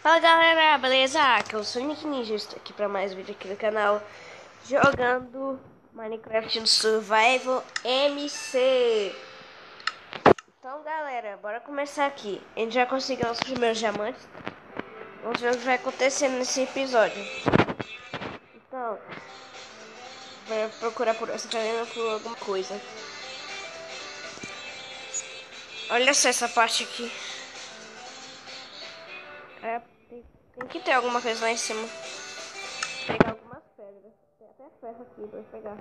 Fala galera, beleza? Aqui é o Sonic Ninja, estou aqui para mais um vídeo aqui no canal jogando Minecraft no Survival MC. Então galera, bora começar aqui. A gente já conseguiu os primeiros diamantes. Vamos ver o que vai acontecer nesse episódio. Então, vai procurar por essa caneta por alguma coisa. Olha só essa parte aqui. Tem que ter alguma coisa lá em cima. Vou pegar algumas pedras. Tem até ferro aqui pra pegar.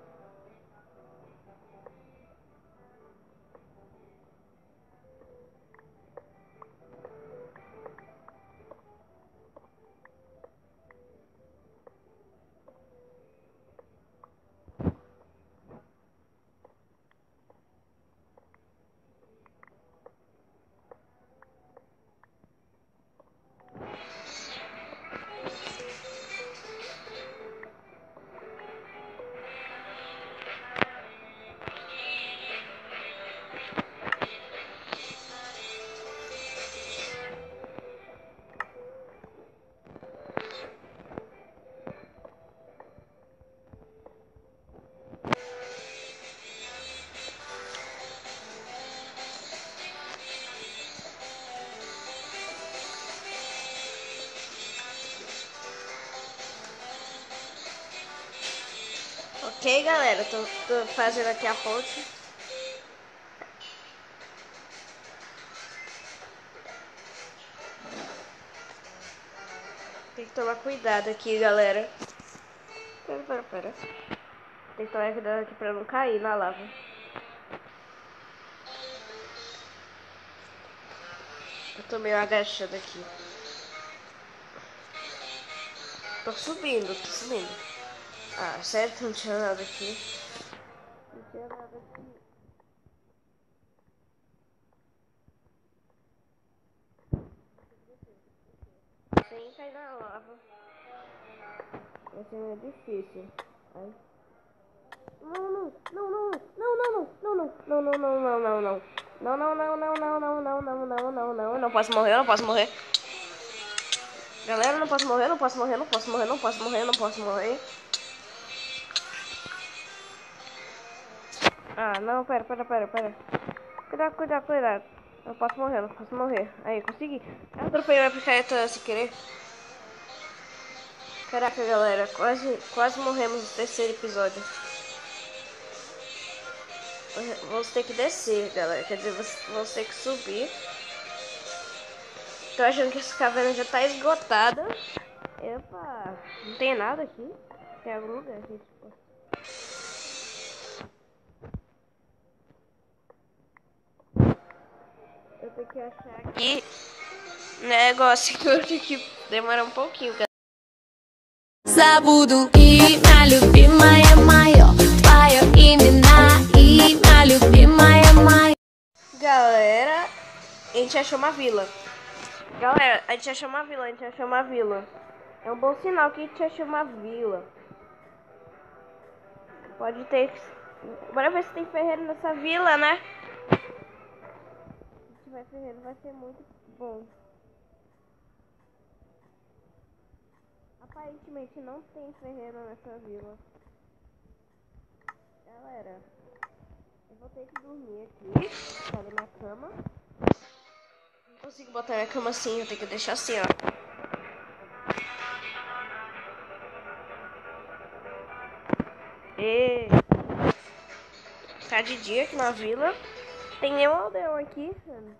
Ok, galera, tô fazendo aqui a ponte. Tem que tomar cuidado aqui, galera. Pera. Tem que tomar cuidado aqui pra não cair na lava. Eu tô meio agachado aqui. Tô subindo. Ah, certo? Não tinha nada aqui. Sem cair na lava. Vai ser meio difícil. Ai. Não. Eu não posso morrer. Galera, eu não posso morrer. Ah, não, pera. Cuidado. Eu não posso morrer. Aí, consegui. Eu atropelei minha picareta sem querer. Caraca, galera, quase morremos no terceiro episódio. Vamos ter que descer, galera. Quer dizer, vamos ter que subir. Tô achando que essa caverna já tá esgotada. Epa, não tem nada aqui. Tem algum lugar aqui, tipo. Eu tenho que achar aqui negócio que eu tenho que demorar um pouquinho, galera. Забуду и моя любимая моё, твое имя и моя любимая моё. Galera, a gente achou uma vila. É um bom sinal que a gente achou uma vila. Pode ter. Bora ver se tem ferreiro nessa vila, né? Se tiver ferreiro vai ser muito bom. Aparentemente não tem ferreiro nessa vila. Galera, eu vou ter que dormir aqui. Cadê minha cama? Não consigo botar minha cama assim, eu tenho que deixar assim, ó. E tá de dia aqui na vila. Tem nenhum aldeão aqui.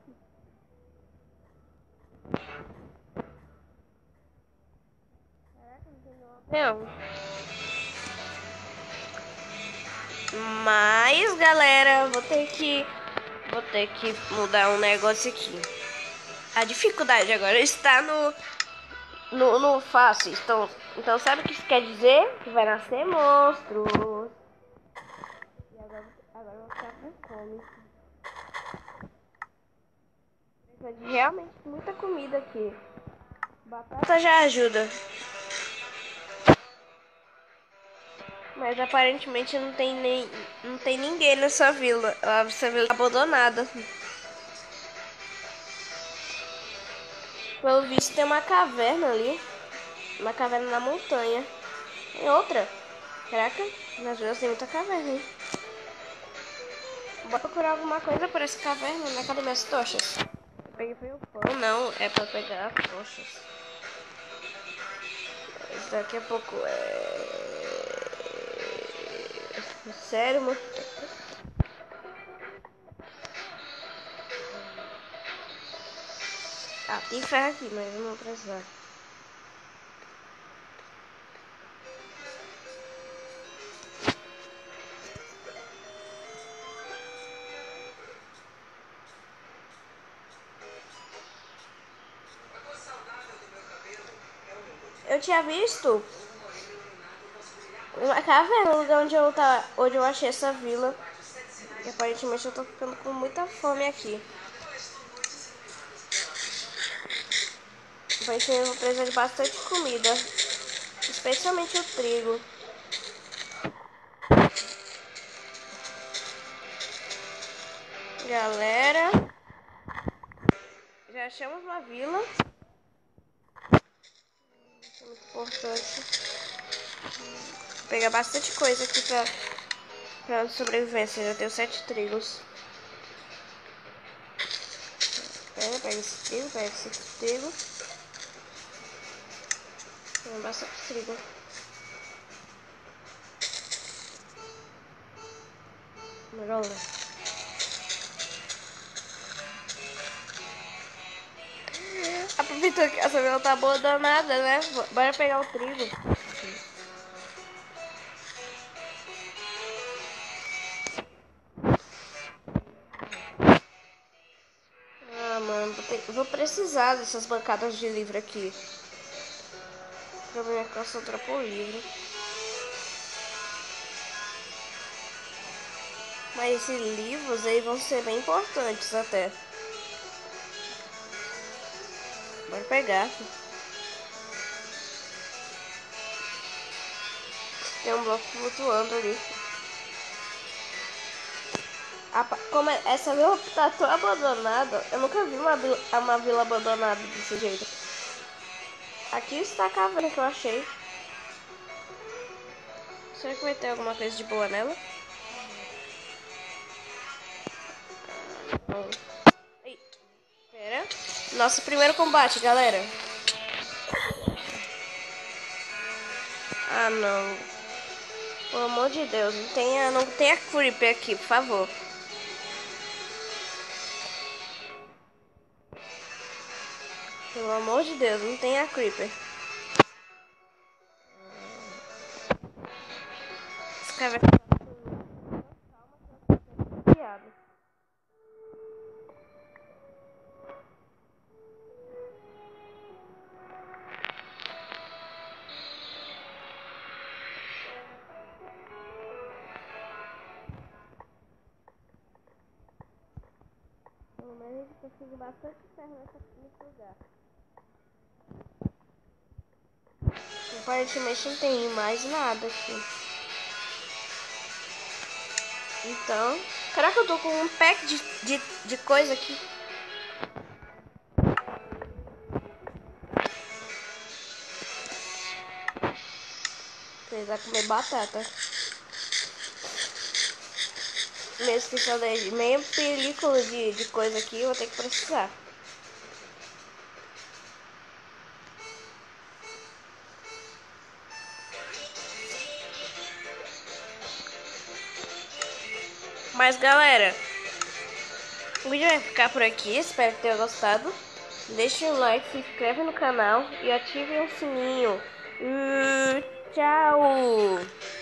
Caraca, não tem nenhum aldeão. Mas, galera, vou ter que mudar um negócio aqui. A dificuldade agora está no fácil. Então sabe o que isso quer dizer? Que vai nascer monstros. E agora eu vou ficar com fome. Precisa de realmente muita comida aqui. Batata já ajuda. Mas aparentemente não tem ninguém nessa vila. Essa vila tá abandonada. Pelo visto tem uma caverna ali. Uma caverna na montanha. Tem outra. Caraca, nas duas tem muita caverna, hein? Vou procurar alguma coisa por essa caverna, né? Cadê minhas tochas? Eu peguei foi o pão, não. É pra pegar as tochas. Daqui a pouco Sério, mano? Ah, tem ferro aqui, mas eu não vou precisar. Eu tinha visto uma caverna no lugar onde eu achei essa vila. E aparentemente eu tô ficando com muita fome aqui. Aparentemente eu vou precisar de bastante comida. Especialmente o trigo. Galera, já achamos uma vila. Isso é muito importante. Vou pegar bastante coisa aqui pra sobrevivência. Já tenho 7 trigos. Pega esse trigo, pega esse trigo. Tem bastante trigo. Melhor. Aproveitou que essa vila tá abandonada, né? Bora pegar o trigo. Ah, mano, vou precisar dessas bancadas de livro aqui. O problema é que eu só troco o livro. Mas esses livros aí vão ser bem importantes até. Bora pegar. Tem um bloco flutuando ali. Como essa vila tá tão abandonada, eu nunca vi uma vila abandonada desse jeito. Aqui está a caverna que eu achei. Será que vai ter alguma coisa de boa nela? Não. Eita, pera. Nosso primeiro combate, galera. Ah, não. Pelo amor de Deus, não tenha creeper aqui, por favor. Pelo amor de Deus, não tenha creeper. Esse cara vai ficar piado. Pelo menos eu consigo bastante ferro nesse lugar. Aparentemente não tem mais nada aqui. Então, caraca, eu tô com um pack de coisa aqui. Precisar comer batata. Mesmo que só dê meia película de coisa aqui, eu vou ter que precisar. Mas galera, o vídeo vai ficar por aqui, espero que tenha gostado. Deixe um like, se inscreve no canal e ative o sininho. Tchau!